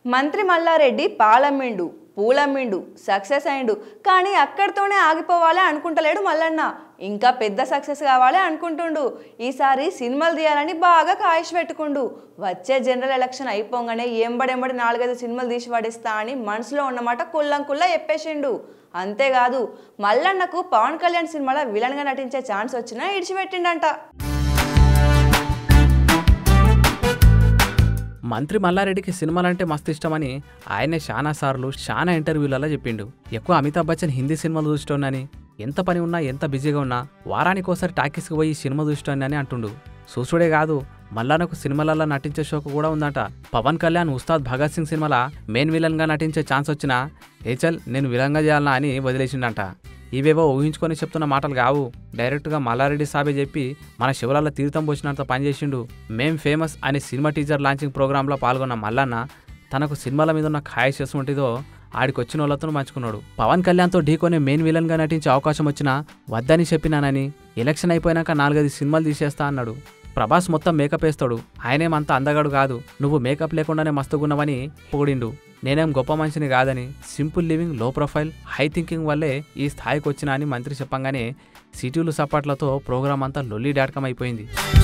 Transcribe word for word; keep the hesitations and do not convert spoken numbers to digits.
మంత్రి మల్లారెడ్డి పాలమ్మిండు, పూలమ్మిండు, సక్సెస్ అయిండు. కానీ అక్కడితోనే ఆగిపోవాలి అనుకుంటలేడు మల్లన్న. ఇంకా పెద్ద సక్సెస్ కావాలి అనుకుంటుండు. ఈసారి సినిమాలు తీయాలని బాగా కాయిష్ పెట్టుకుండు. వచ్చే జనరల్ ఎలక్షన్ అయిపోగానే ఎంబడెంబడి నాలుగైదు సినిమాలు తీసి పడేస్తా అని మనసులో ఉన్నమాట కుల్లం కుల్లా చెప్పేసిండు. అంతేకాదు మల్లన్నకు పవన్ కళ్యాణ్ సినిమాలో విలన్గా నటించే ఛాన్స్ వచ్చినా ఇడిచిపెట్టిండంట. మంత్రి మల్లారెడ్డికి సినిమాలంటే మస్తు ఇష్టమని ఆయనే చాలా సార్లు చాలా ఇంటర్వ్యూలలో చెప్పిండు. ఎక్కువ అమితాబ్ బచ్చన్ హిందీ సినిమాలు చూస్తోందని, ఎంత పని ఉన్నా ఎంత బిజీగా ఉన్నా వారానికోసారి టాకీస్కి పోయి సినిమా చూస్తోందని అంటుండు. చూసుడే కాదు మల్లానకు సినిమాలలో నటించే షోకు కూడా ఉందట. పవన్ కళ్యాణ్ ఉస్తాద్ భగత్ సింగ్ సినిమాల మెయిన్ విలన్గా నటించే ఛాన్స్ వచ్చినా ఏచల్ నేను విలన్గా చేయాలనా అని వదిలేసిండంట. ఇవేవో ఊహించుకొని చెప్తున్న మాటలు కావు. డైరెక్ట్గా మల్లారెడ్డి సాబే చెప్పి మన శివరాల తీర్థం పోసినంత పనిచేసిండు. మేం ఫేమస్ అనే సినిమా టీజర్ లాంచింగ్ ప్రోగ్రాంలో పాల్గొన్న మల్లన్న తనకు సినిమాల మీద ఉన్న ఖాయిష్ ఎసుంటిదో ఆడికొచ్చిన వాళ్ళతో పంచుకున్నాడు. పవన్ కళ్యాణ్తో ఢీకొని మెయిన్ విలన్గా నటించే అవకాశం వచ్చినా వద్దని చెప్పినానని, ఎలక్షన్ అయిపోయాక నాలుగైదు సినిమాలు తీసేస్తా అన్నాడు. ప్రభాస్ మొత్తం మేకప్ వేస్తాడు, ఆయనేమంత అందగాడు కాదు, నువ్వు మేకప్ లేకుండానే మస్తుగున్నవని పొగిడిండు. నేనేం గొప్ప మనిషిని కాదని, simple living, low profile, high thinking వల్లే ఈ స్థాయికి వచ్చినా అని మంత్రి చెప్పంగానే సిటీలు సపాట్లతో ప్రోగ్రాం అంతా లొల్లి డాట్కం అయిపోయింది.